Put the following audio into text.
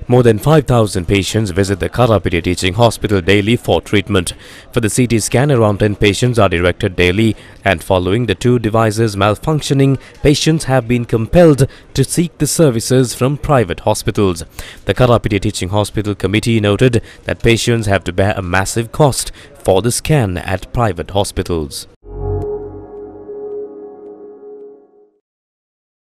More than 5,000 patients visit the Karapitiya Teaching Hospital daily for treatment. For the CT scan, around 10 patients are directed daily, and following the two devices malfunctioning, patients have been compelled to seek the services from private hospitals. The Karapitiya Teaching Hospital committee noted that patients have to bear a massive cost for the scan at private hospitals.